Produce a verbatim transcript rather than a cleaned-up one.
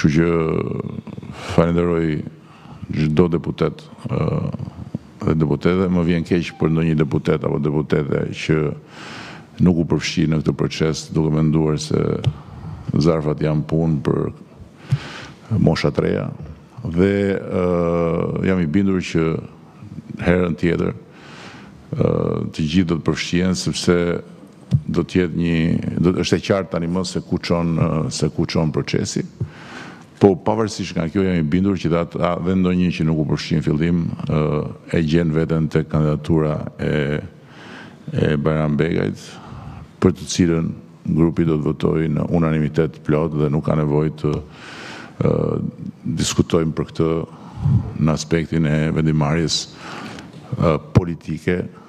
Kështu që falenderoj çdo deputet dhe deputete, më vjen keq për ndonjë deputet apo deputete që nuk u përfshi në këtë proces duke menduar se zarfat janë punë për mosha të reja. Dhe uh, jam i bindur që herën tjetër uh, të gjithë do të përfshihen sepse do të jetë një do është e qartë tani më se ku çon uh, se ku çon procesi. Po pavarësisht nga kjo jam i bindur që ata dhe ndonjë që nuk u përfshin në fillim uh, e gjen veten te kandidatura e e Bajram Begajt, për të cilën grupi do të votojë në unanimitet plot dhe nuk ka nevojë të uh, diskutojmë për këtë në aspektin e vendimarrjes uh, politike